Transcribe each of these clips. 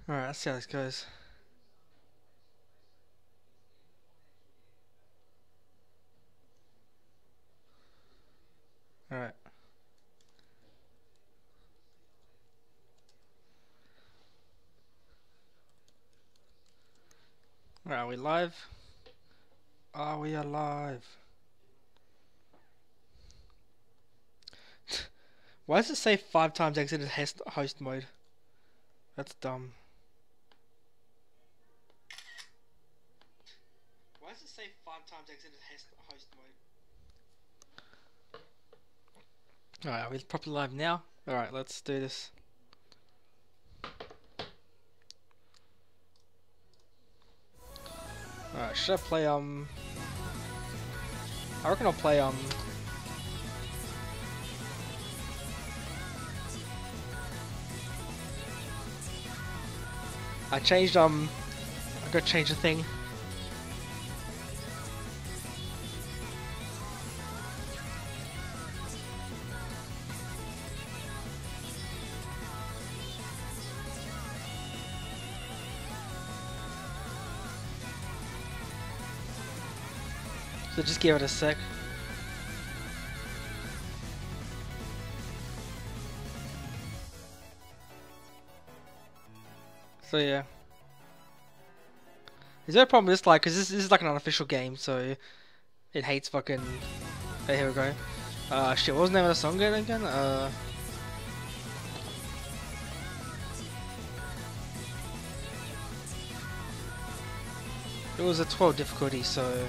Alright, let's see how this goes. Alright. Alright, are we live? Are we alive? Why does it say 5 times exited host mode? That's dumb. Why does it say 5 times exited host mode? Alright, are we properly live now? Alright, let's do this. Alright, should I play, I reckon I'll play, I changed, I gotta change the thing. So just give it a sec. So yeah. Is there a problem with this? Like, cause this is like an unofficial game, so it hates fucking. Hey, here we go. Shit, what was the name of the song again? It was a 12 difficulty, so.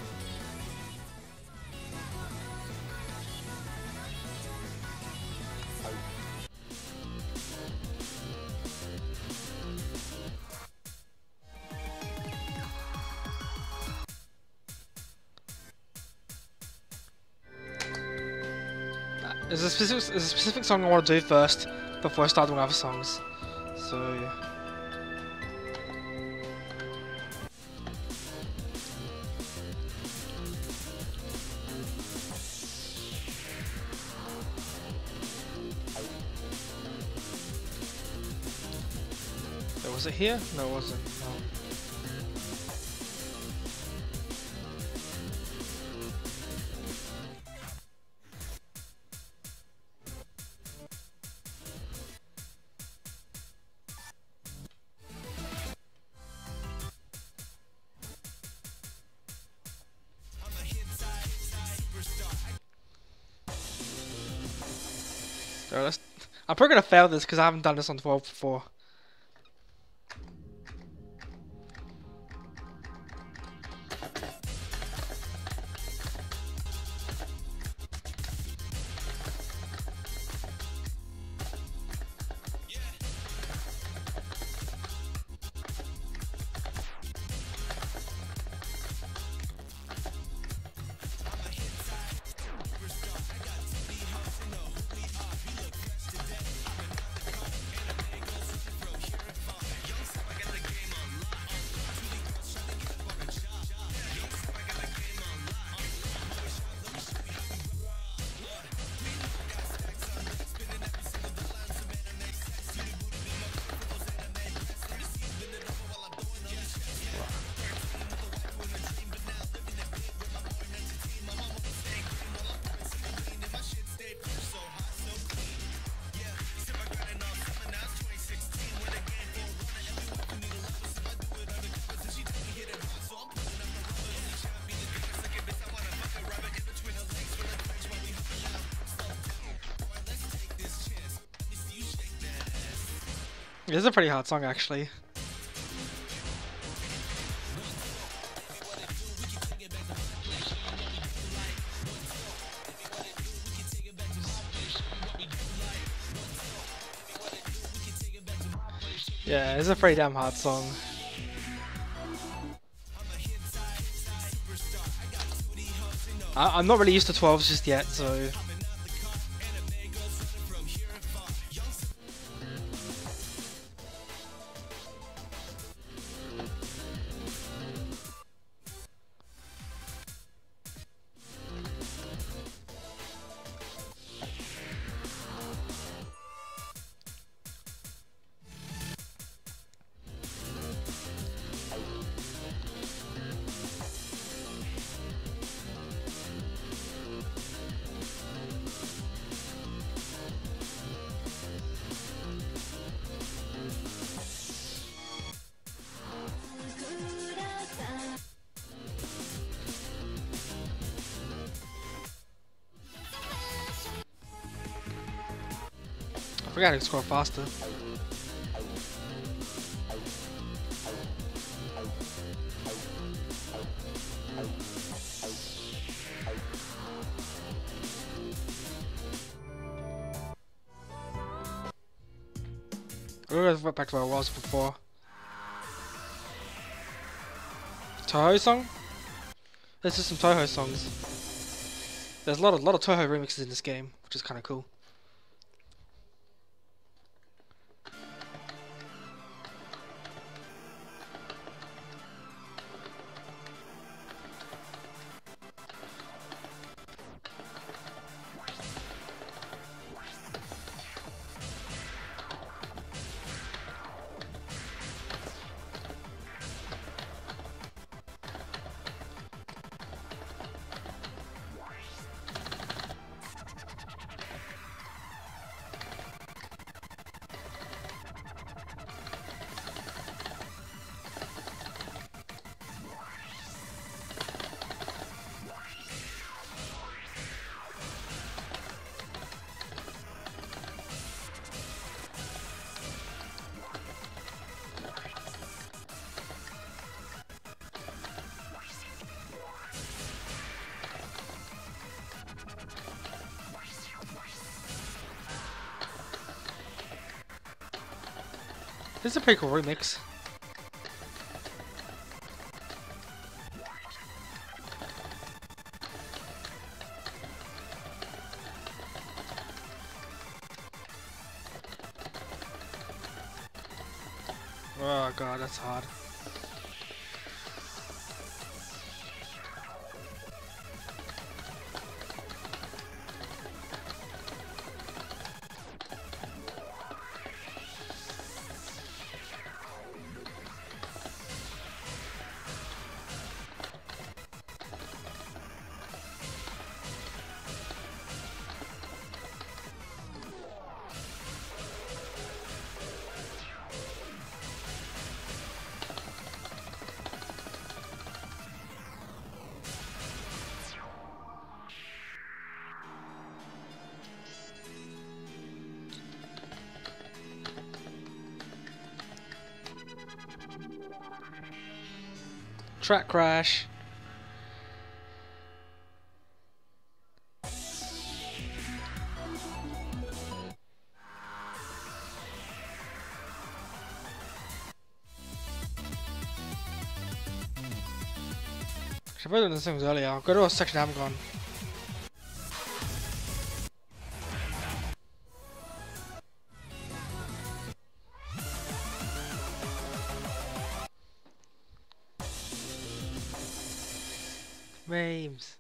There's a specific song I want to do first before I start doing other songs. So. Was it here? No, it wasn't. No. I'm probably gonna fail this because I haven't done this on 12 before. This is a pretty hard song, actually. Yeah, it's a pretty damn hard song. I'm not really used to 12s just yet, so... We gotta scroll faster. We're gonna back to where I was before. Touhou song? This is some Touhou songs. There's a lot of Touhou remixes in this game, which is kind of cool. This is a pretty cool remix. Oh god, that's hard. Track crash. Should have done the things earlier. I'll go to a section I haven't gone. Memes.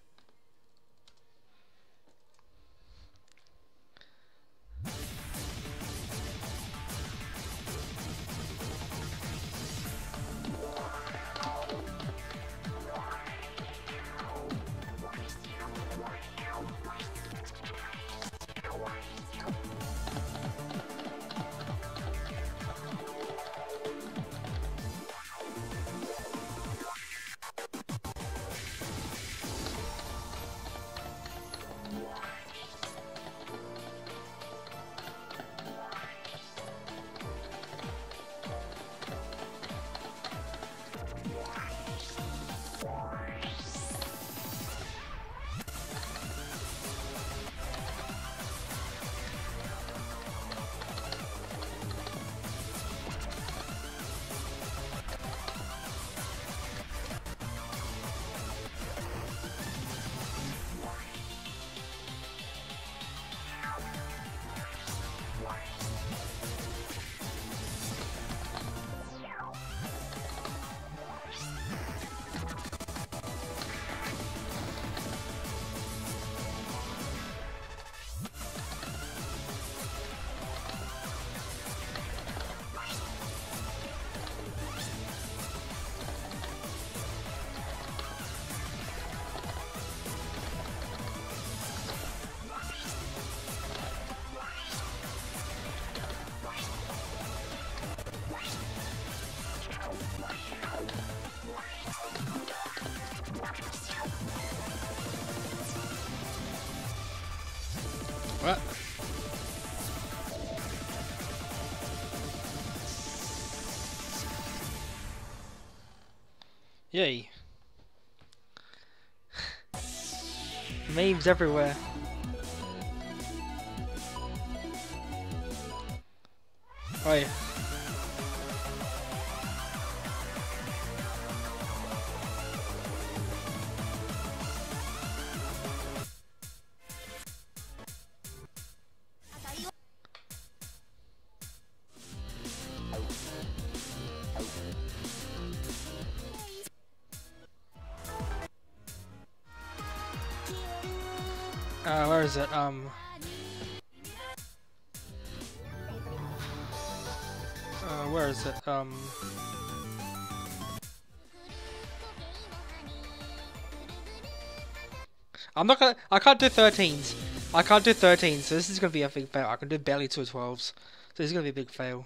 Yay. Memes everywhere. Oh yeah. Where is it? Where is it? I'm not gonna. I can't do 13s. I can't do 13s, so this is gonna be a big fail. I can do barely 2 12s, so this is gonna be a big fail.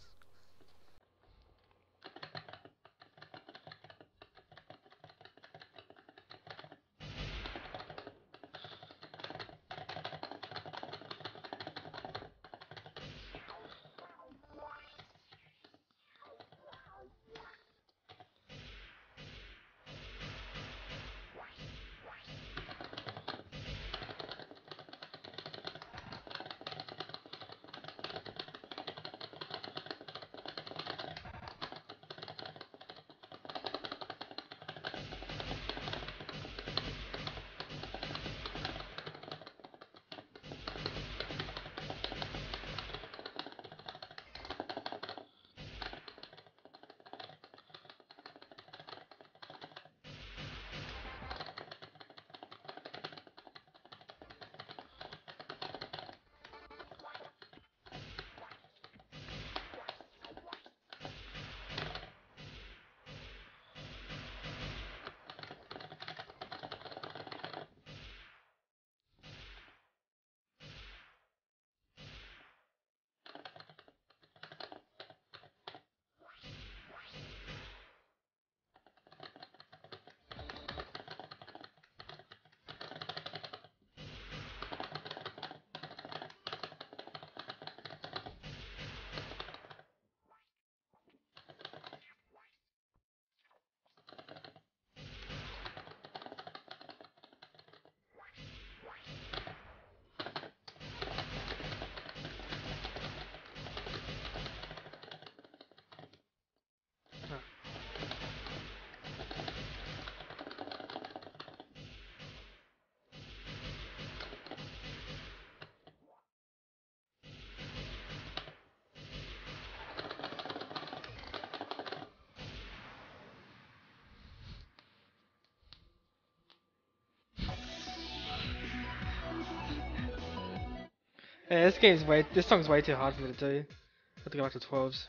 Yeah, this song's way too hard for me to do. I have to go back to 12s.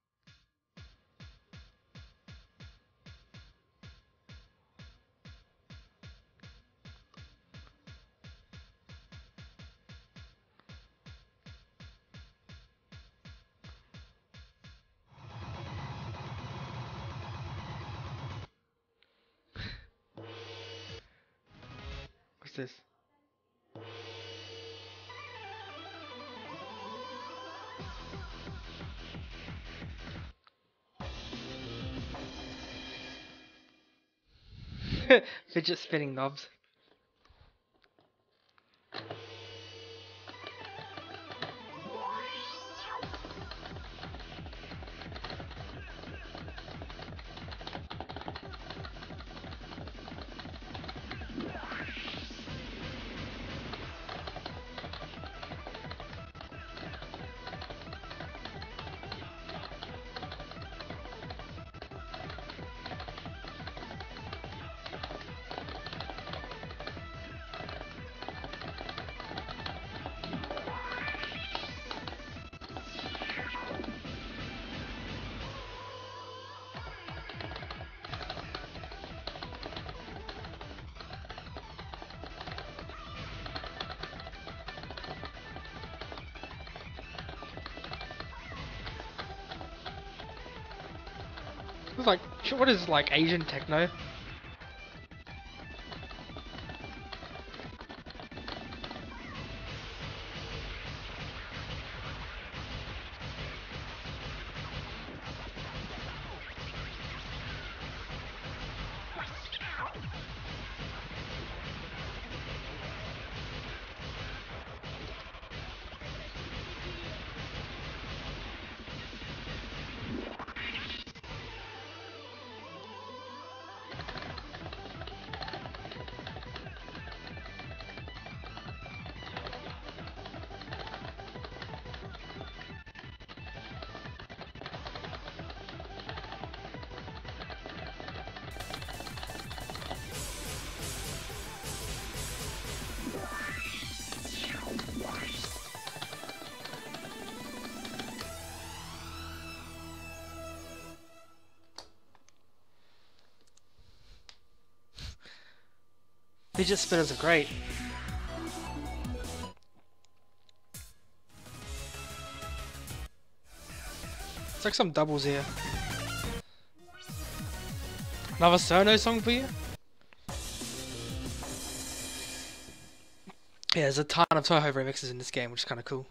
What's this? Fidget spinning knobs. It's like, what is like Asian techno? Fidget spinners are great. It's like some doubles here. Another Sono song for you? Yeah, there's a ton of Touhou remixes in this game, which is kind of cool.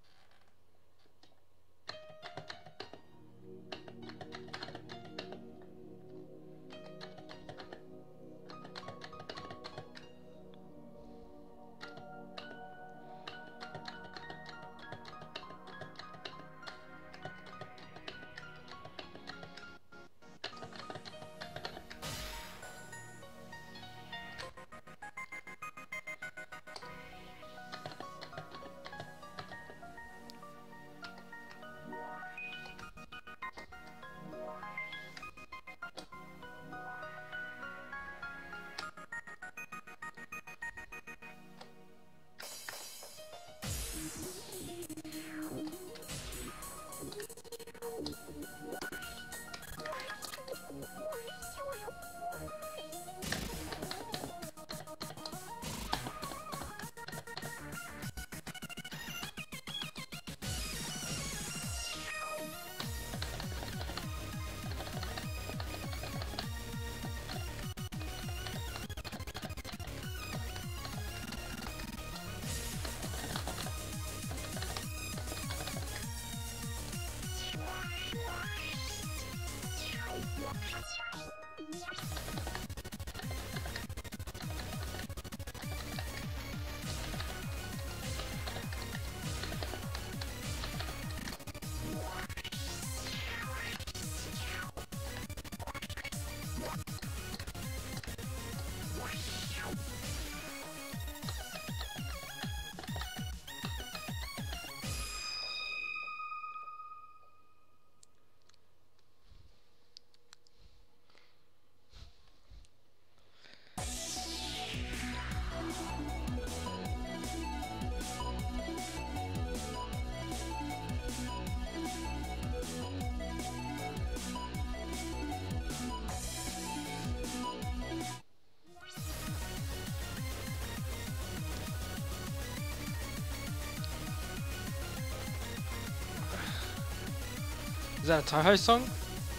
Is that a Touhou song?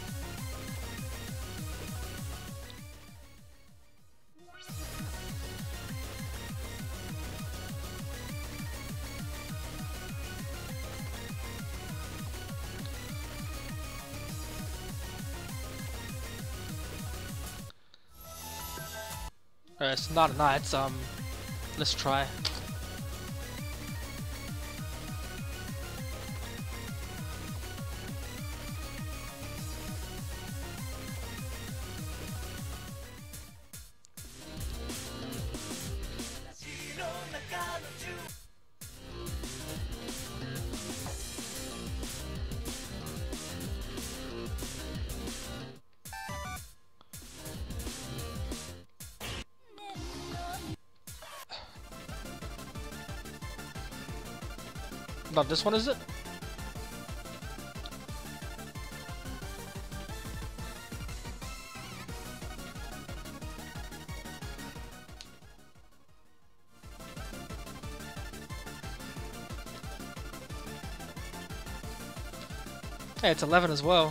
It's not a night, let's try. Not this one, is it? Hey, it's 11 as well.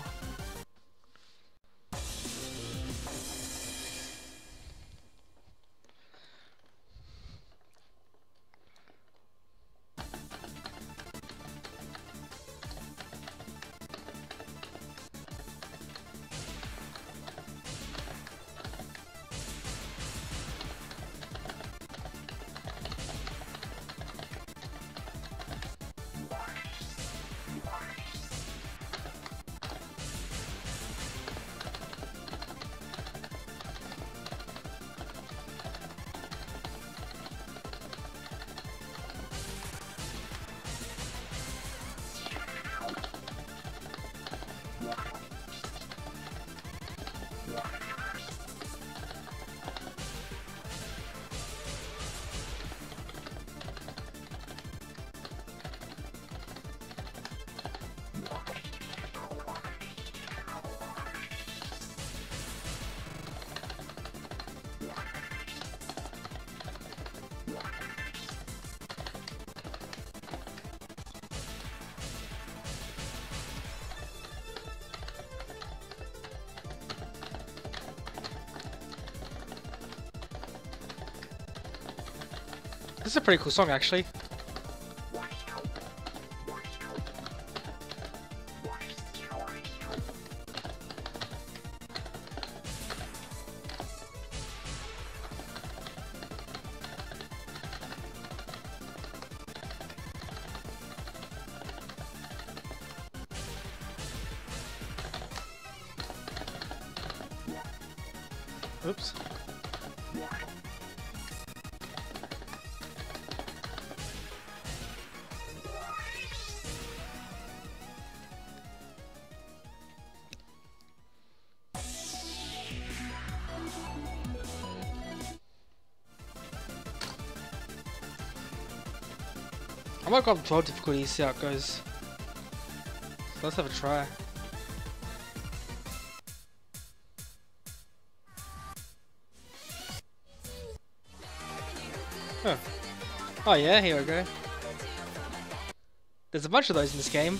This is a pretty cool song, actually. Oops. I might go up 12 difficulty, see how it goes. So let's have a try. Huh. Oh yeah, here we go. There's a bunch of those in this game.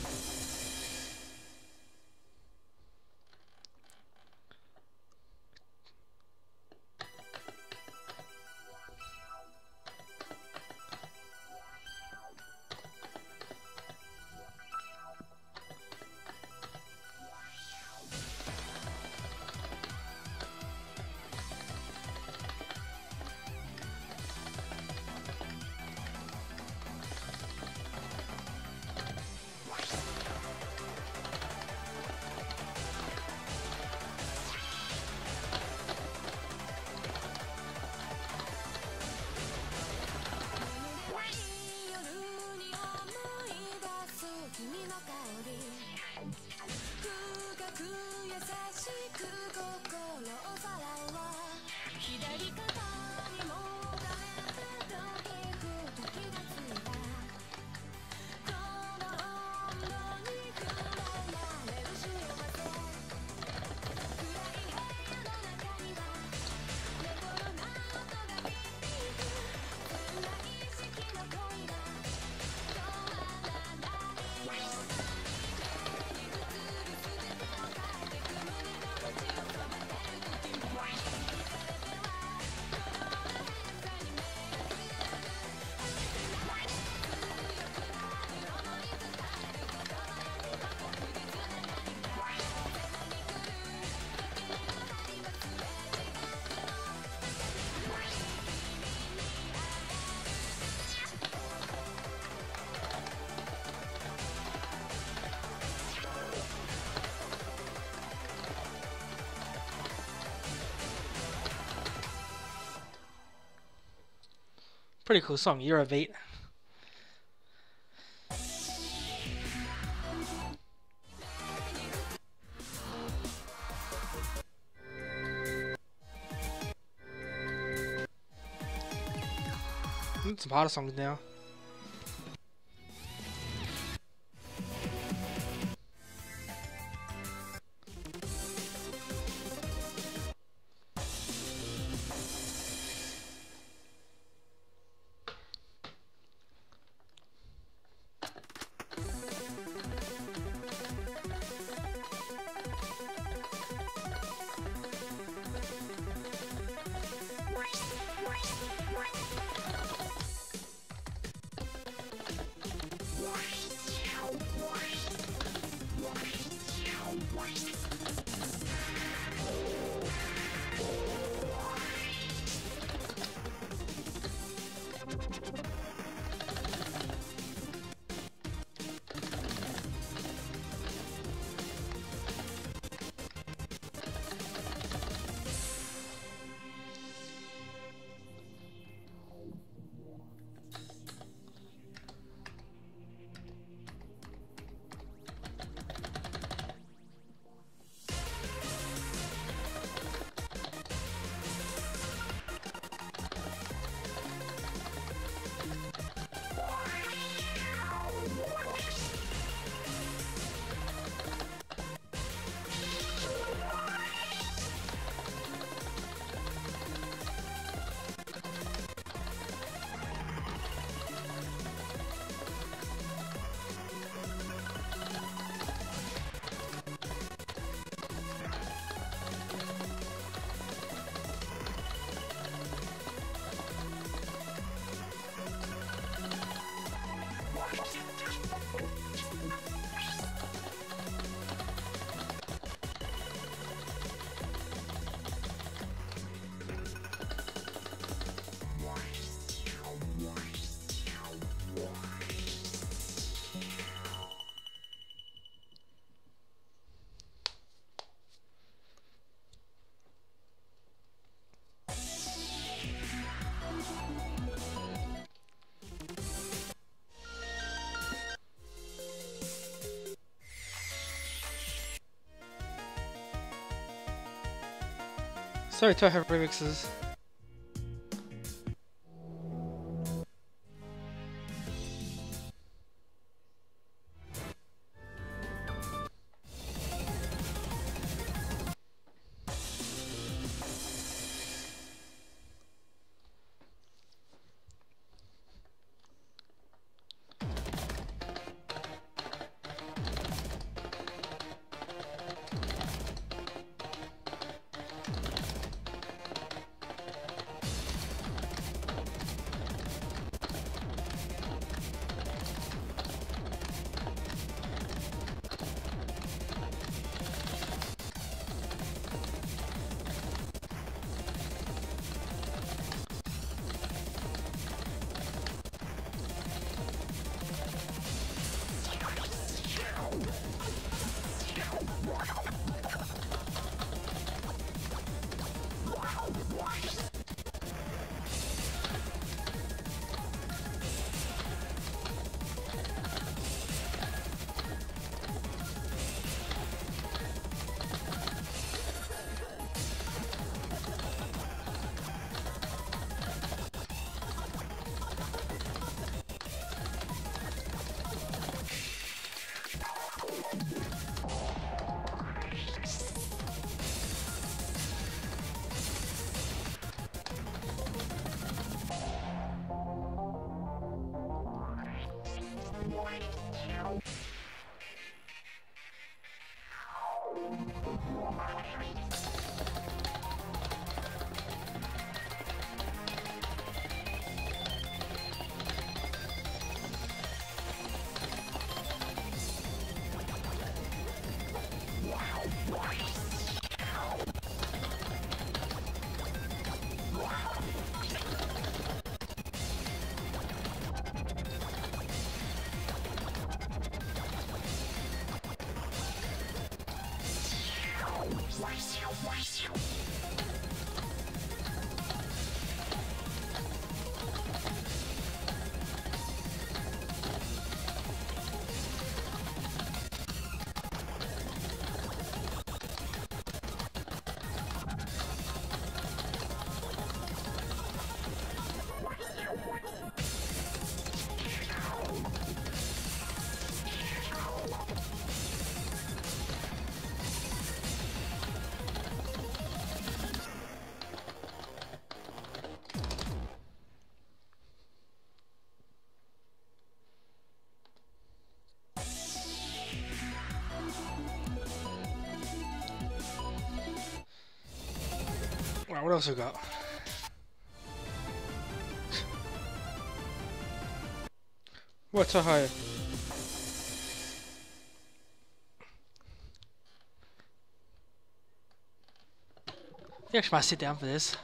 Pretty cool song, Year of 8. Some harder songs now. Sorry, Toho remixes. Wow, what else we got? What's a high? I actually might sit down for this.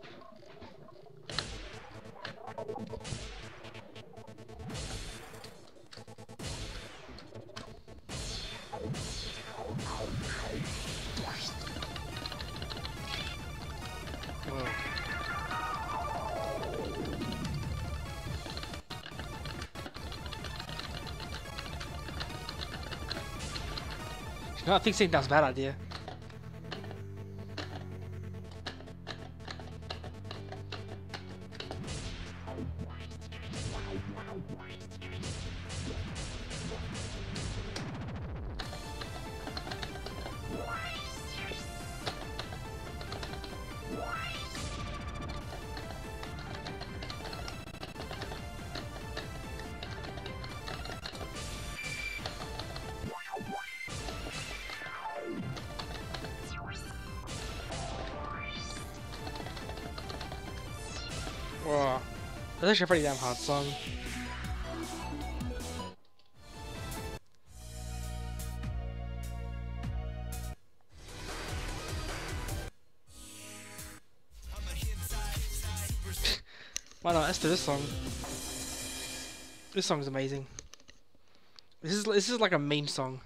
No, I think sitting down's a bad idea. Wow, that's actually a pretty damn hard song. Why not? Let's do this song. This song's amazing. This is like a meme song.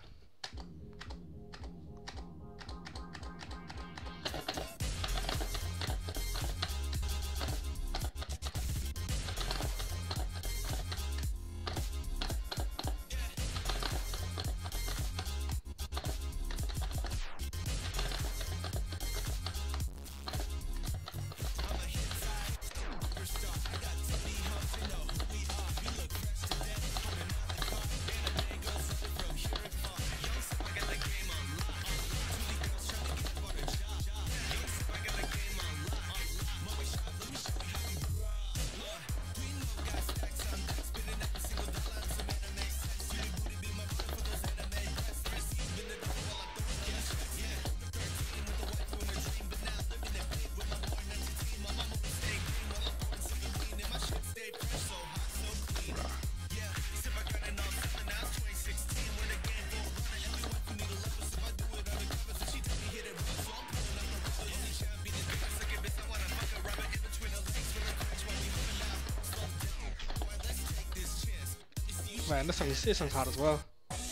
Man, this song's hard as well.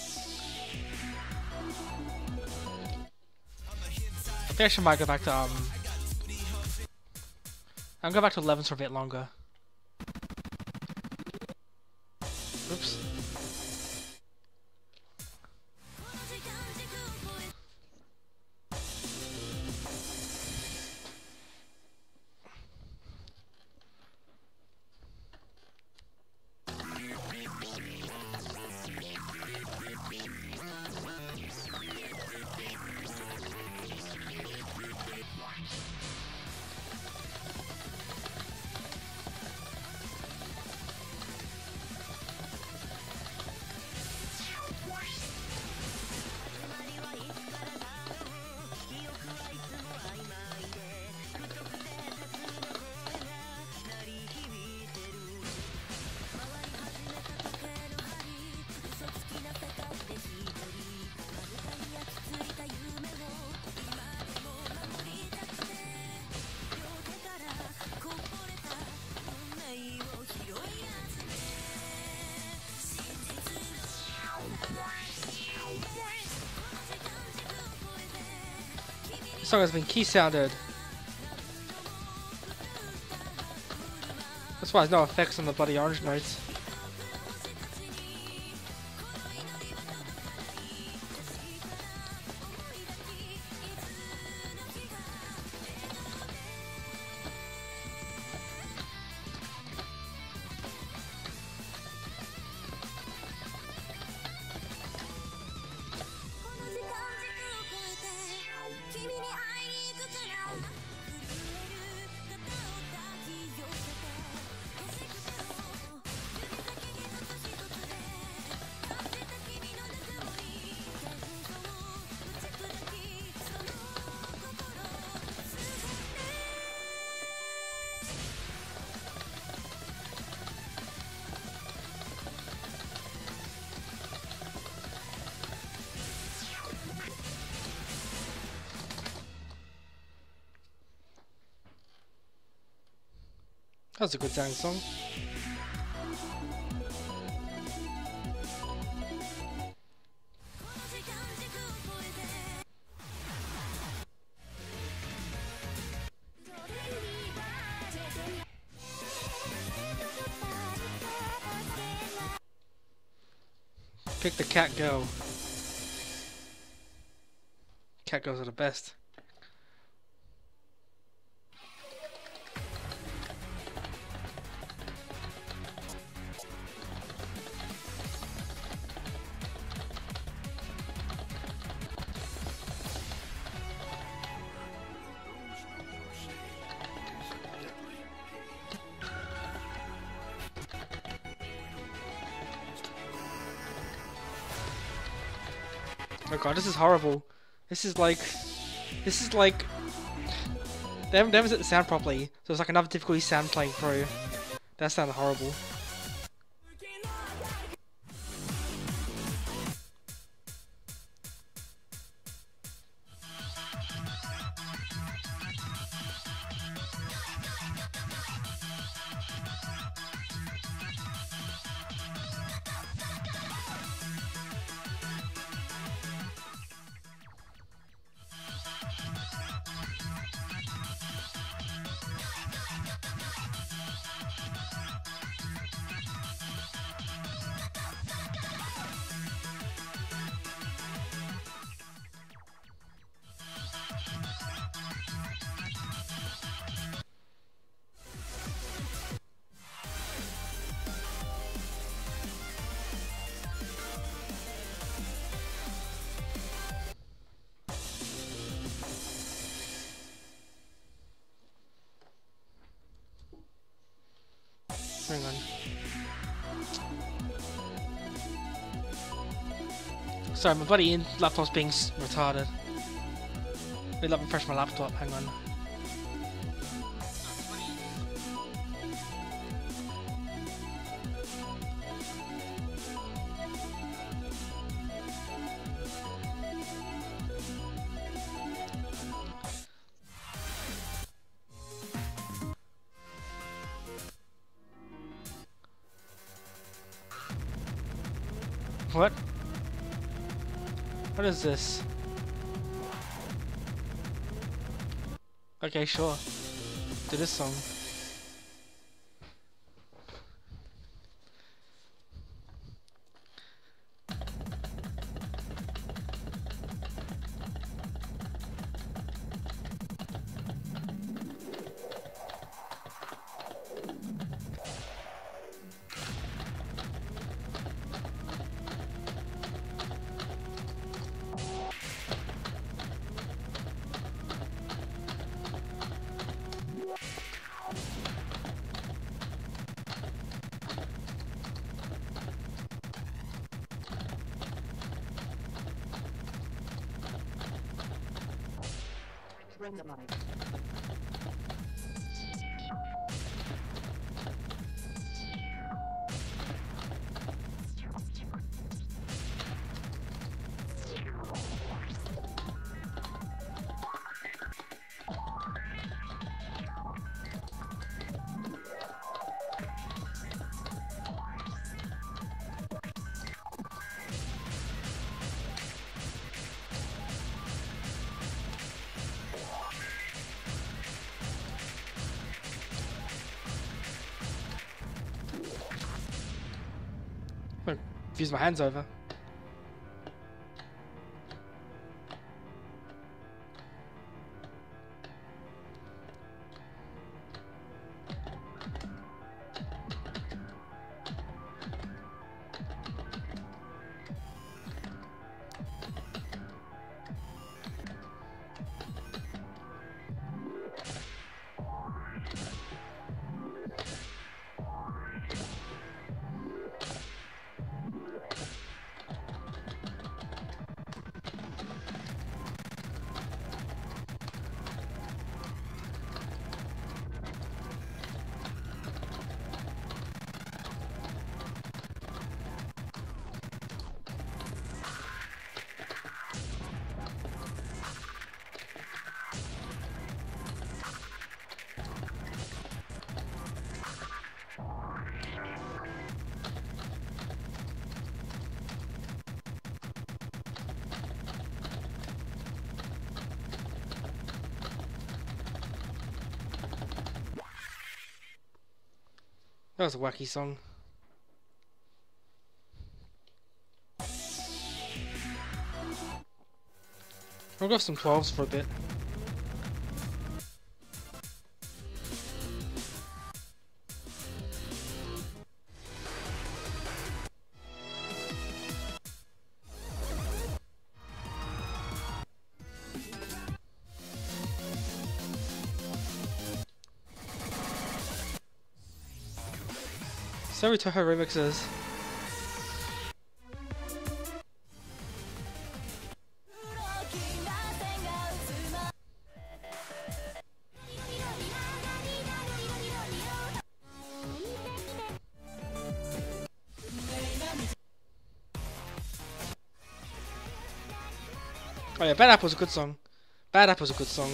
I think I should might go back to I'm going back to 11 for a bit longer. Oops. This song has been key sounded. That's why there's no effects on the bloody orange notes. That was a good sounding song. Pick the cat girl. Cat girls are the best. Oh god, this is horrible. This is like they haven't set the sound properly, so it's like another difficulty sound playing through. That sounded horrible. Hang on. Sorry, my bloody laptop's being retarded. Wait, let me refresh my laptop, hang on. What? What is this? Okay, sure. Do this song. Bring the money. Use my hands over. That was a wacky song. I'll go some 12s for a bit. Sorry to her remixes. Oh yeah, Bad Apple's a good song. Bad Apple's a good song.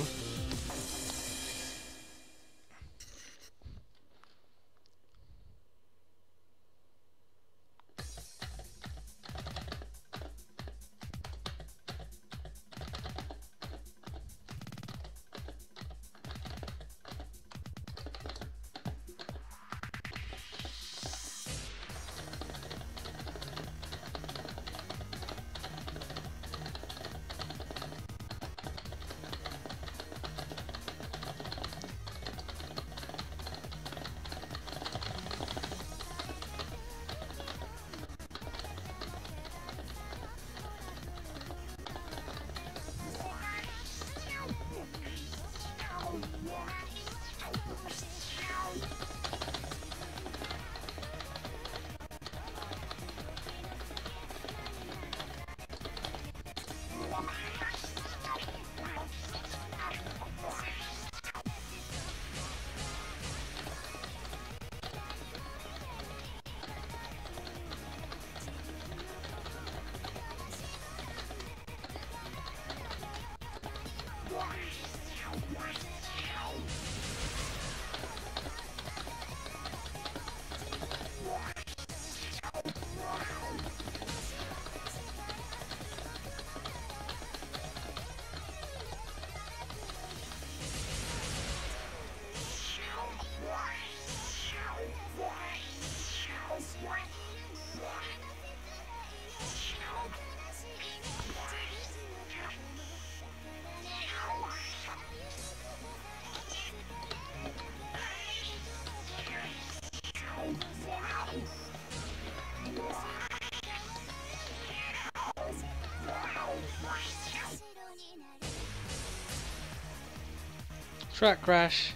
Track crash.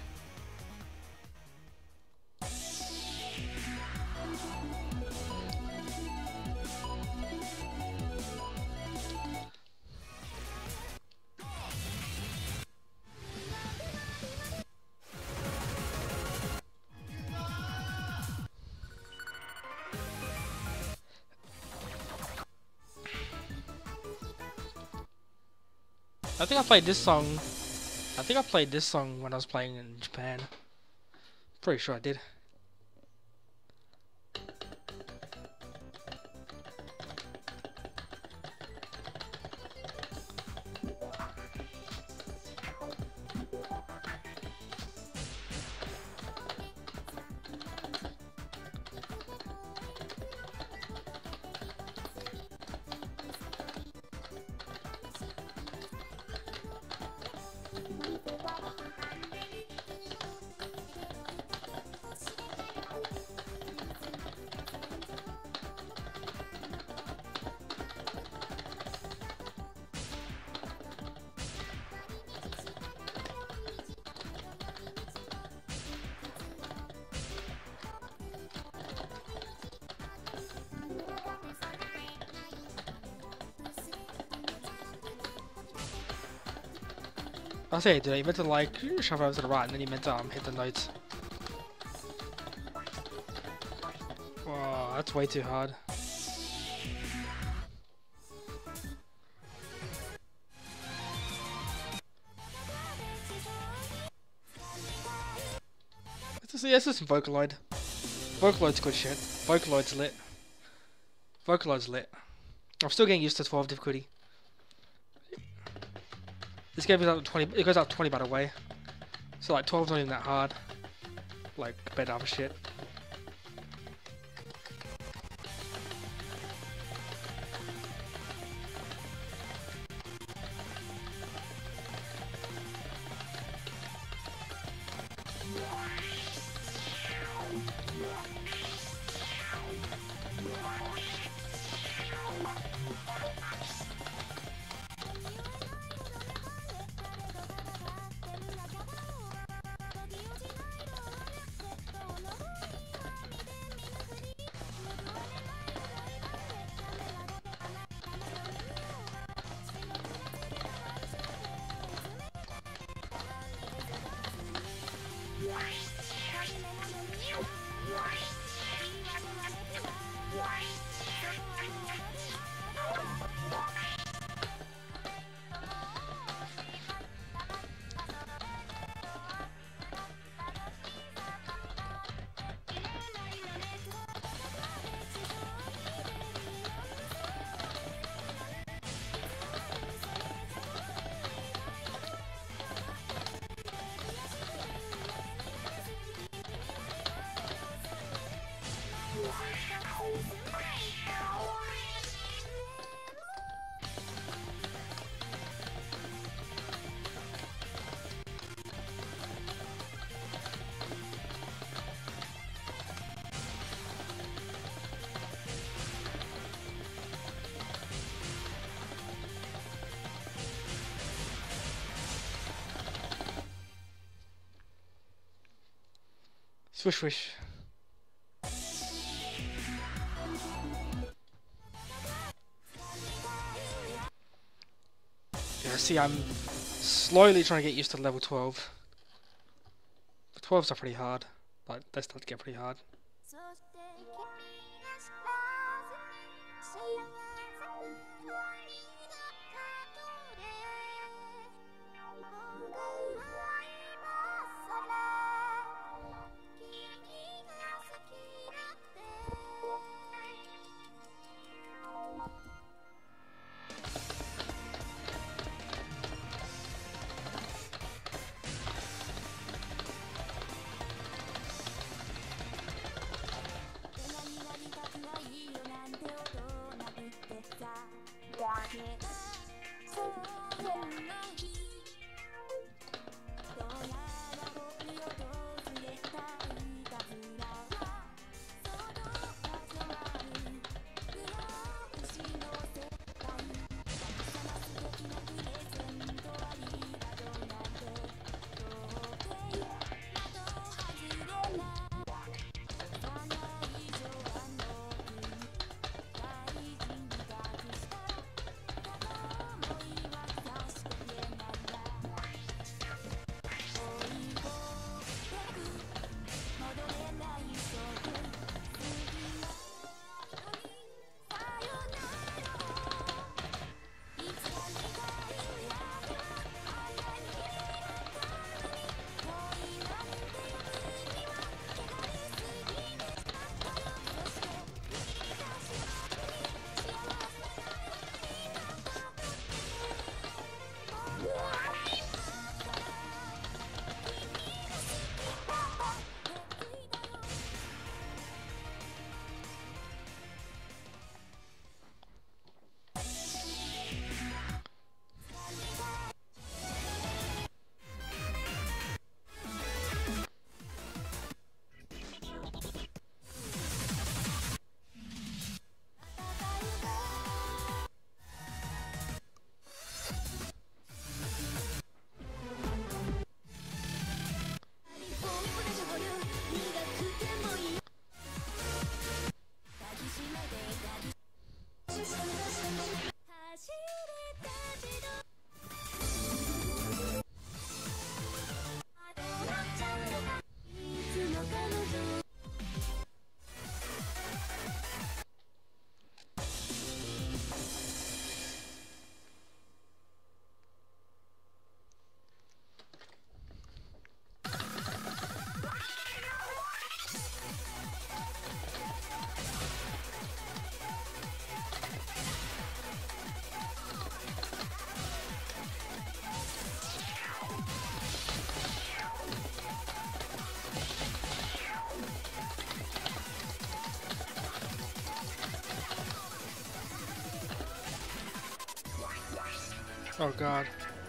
I think I played this song. I think I played this song when I was playing in Japan. Pretty sure I did. I say, dude, you meant to like shove over to the right, and then you meant to hit the notes. Wow, that's way too hard. Let's do some Vocaloid. Vocaloid's good shit. Vocaloid's lit. Vocaloid's lit. I'm still getting used to 12 difficulty. This game is up to 20. It goes up 20 by the way. So like 12's not even that hard. Like compared to other shit. Swish swish. Yeah, see, I'm slowly trying to get used to level 12. The 12s are pretty hard. Like, they start to get pretty hard. Oh god.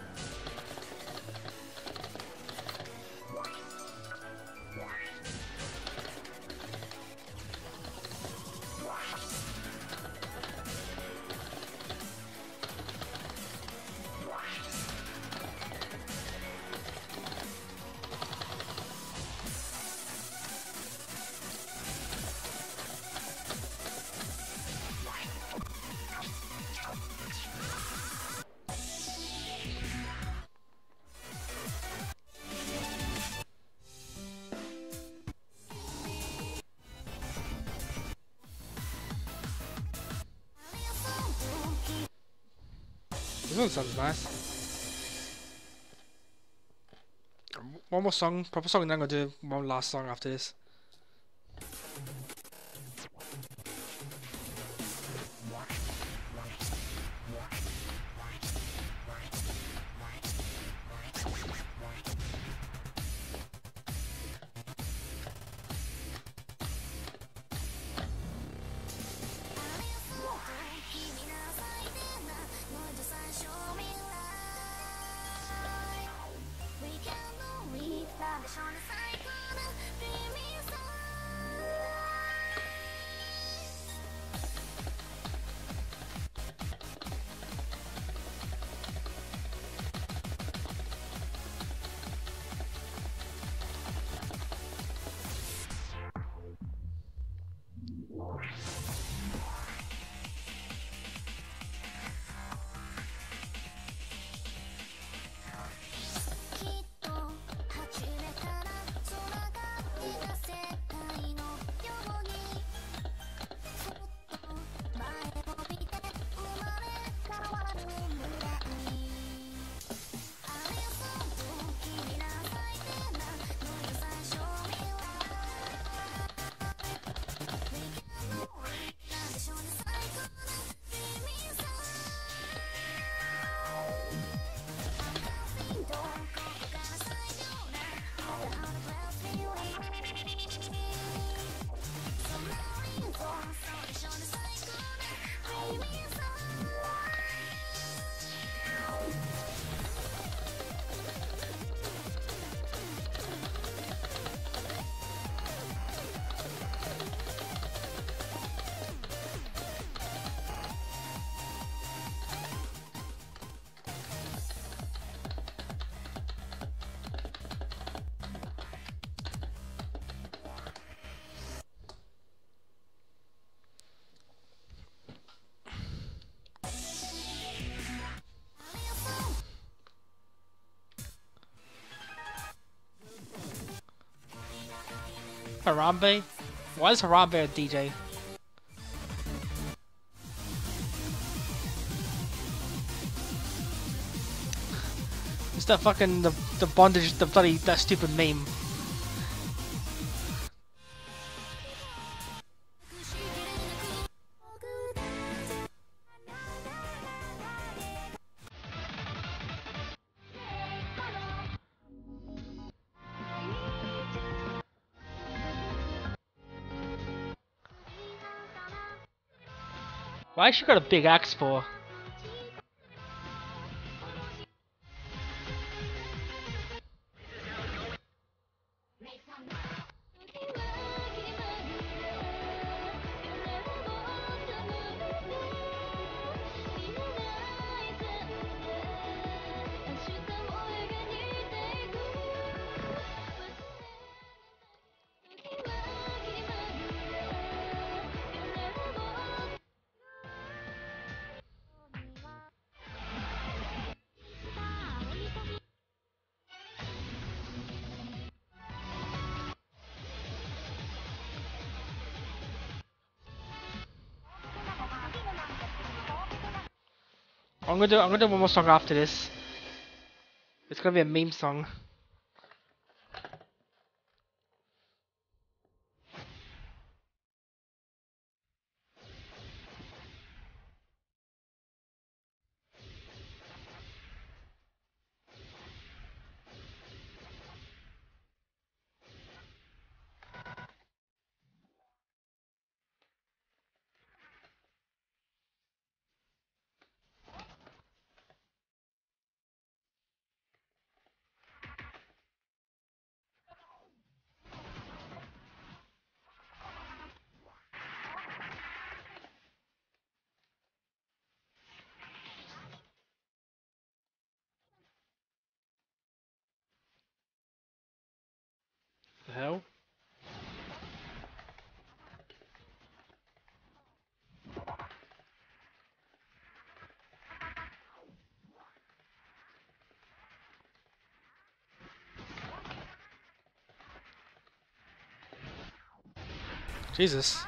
This one sounds nice. One more song, proper song, and then I'm gonna do one last song after this. Harambe? Why is Harambe a DJ? It's that fucking the bondage, the bloody that stupid meme. Why she got a big axe for? I'm gonna do one more song after this. It's gonna be a meme song. The hell? Jesus.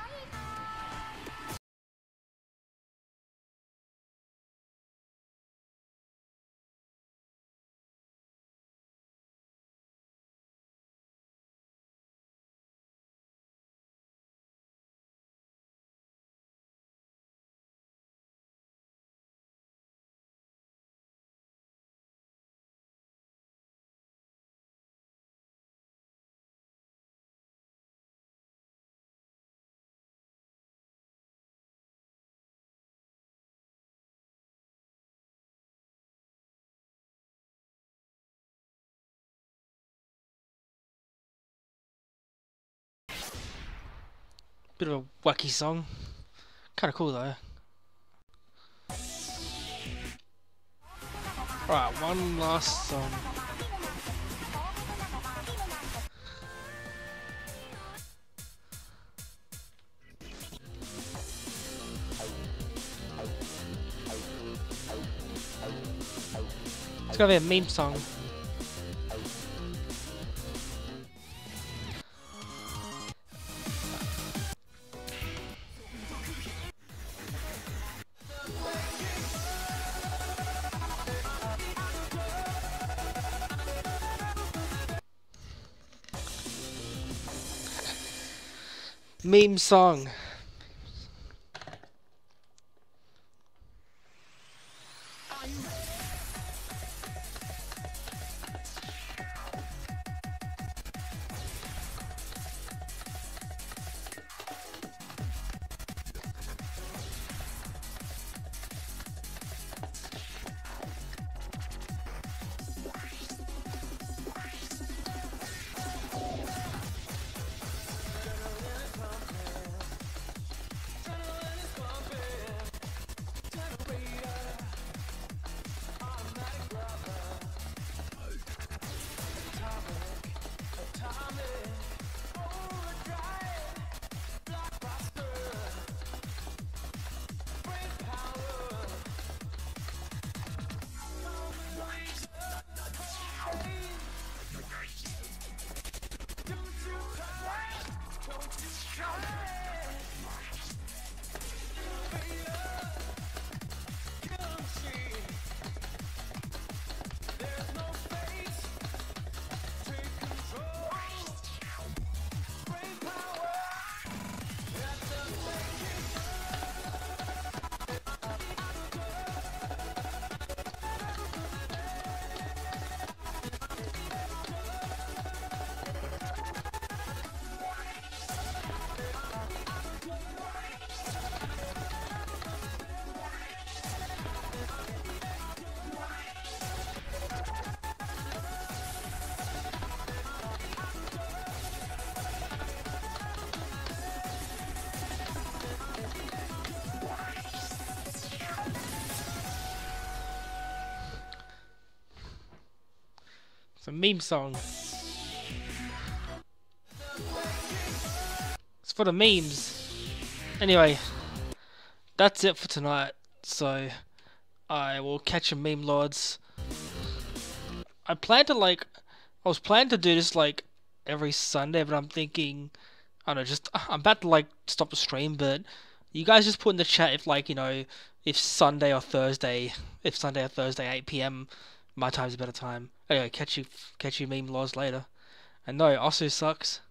Bit of a wacky song. Kinda cool though. Alright, one last song. It's gonna be a meme song. Meme song. It's a meme song. It's for the memes. Anyway, that's it for tonight. So, I will catch you meme lords. I was planning to do this like every Sunday, but I'm thinking, I don't know, I'm about to like stop the stream, but You guys just put in the chat if like if Sunday or Thursday, 8 p.m. my time's a better time. Anyway, catch you meme laws later. And no, Osu sucks.